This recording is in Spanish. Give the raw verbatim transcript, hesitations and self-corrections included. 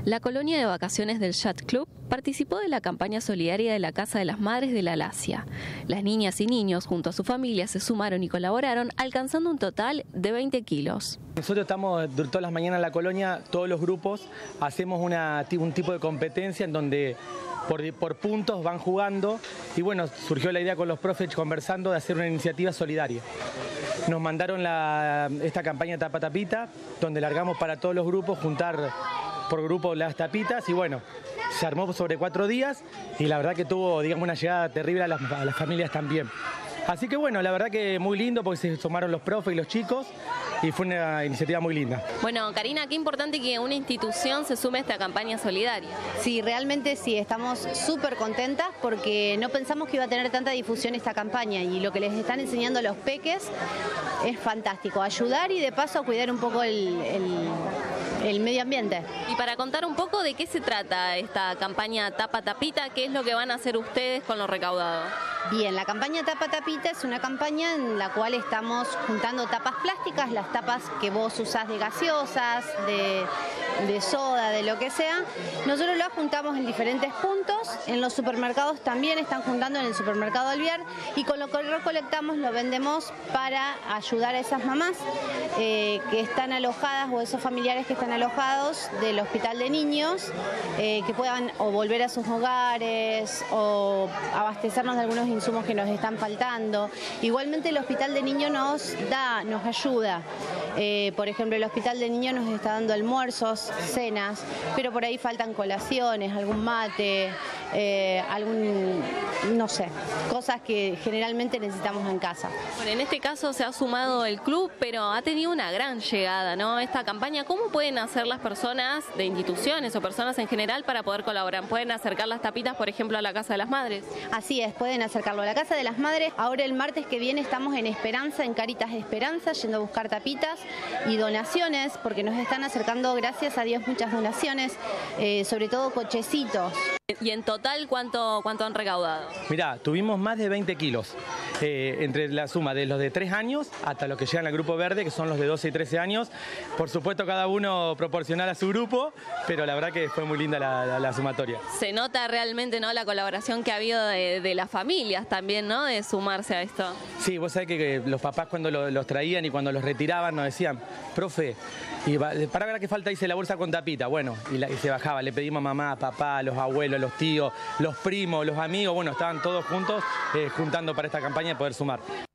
La colonia de vacaciones del Yacht Club participó de la campaña solidaria de la Casa de las Madres de la Lacia. Las niñas y niños junto a su familia se sumaron y colaboraron, alcanzando un total de veinte kilos. Nosotros estamos todas las mañanas en la colonia, todos los grupos, hacemos una, un tipo de competencia en donde por, por puntos van jugando y bueno, surgió la idea con los profes conversando de hacer una iniciativa solidaria. Nos mandaron la, esta campaña Tapa Tapita, donde largamos para todos los grupos juntar por grupo las tapitas y bueno, se armó sobre cuatro días y la verdad que tuvo, digamos, una llegada terrible a las, a las familias también. Así que bueno, la verdad que muy lindo porque se sumaron los profes y los chicos y fue una iniciativa muy linda. Bueno, Karina, qué importante que una institución se sume a esta campaña solidaria. Sí, realmente sí, estamos súper contentas porque no pensamos que iba a tener tanta difusión esta campaña y lo que les están enseñando los peques es fantástico, ayudar y de paso a cuidar un poco el, el, el medio ambiente. Y para contar un poco de qué se trata esta campaña Tapa Tapita, ¿qué es lo que van a hacer ustedes con lo recaudado? Bien, la campaña Tapa Tapita es una campaña en la cual estamos juntando tapas plásticas, las tapas que vos usás de gaseosas, de, de soda, de lo que sea. Nosotros las juntamos en diferentes puntos, en los supermercados también están juntando en el supermercado Alvear y con lo que recolectamos lo vendemos para ayudar a esas mamás eh, que están alojadas o esos familiares que están alojados del hospital de niños, eh, que puedan o volver a sus hogares o abastecernos de algunos insumos que nos están faltando. Igualmente el hospital de niños nos da, nos ayuda. Eh, por ejemplo, el hospital de niños nos está dando almuerzos, cenas, pero por ahí faltan colaciones, algún mate, eh, algún, no sé, cosas que generalmente necesitamos en casa. Bueno, en este caso se ha sumado el club, pero ha tenido una gran llegada, ¿no? Esta campaña, ¿cómo pueden hacer las personas de instituciones o personas en general para poder colaborar? ¿Pueden acercar las tapitas, por ejemplo, a la Casa de las Madres? Así es, pueden acercarlo a la Casa de las Madres. Ahora el martes que viene estamos en Esperanza, en Caritas Esperanza, yendo a buscar tapitas y donaciones, porque nos están acercando, gracias a Dios, muchas donaciones, eh, sobre todo cochecitos. ¿Y en total cuánto, cuánto han recaudado? Mirá, tuvimos más de veinte kilos, eh, entre la suma de los de tres años hasta los que llegan al grupo verde, que son los de doce y trece años. Por supuesto, cada uno proporcional a su grupo, pero la verdad que fue muy linda la, la, la sumatoria. Se nota realmente, ¿no?, la colaboración que ha habido de, de las familias también, ¿no?, de sumarse a esto. Sí, vos sabés que, que los papás cuando lo, los traían y cuando los retiraban nos decían, profe, y va, para ver qué falta, hice la bolsa con tapita. Bueno, y, la, y se bajaba, le pedimos a mamá, a papá, a los abuelos, a los tíos, los primos, los amigos, bueno, estaban todos juntos eh, juntando para esta campaña y poder sumar.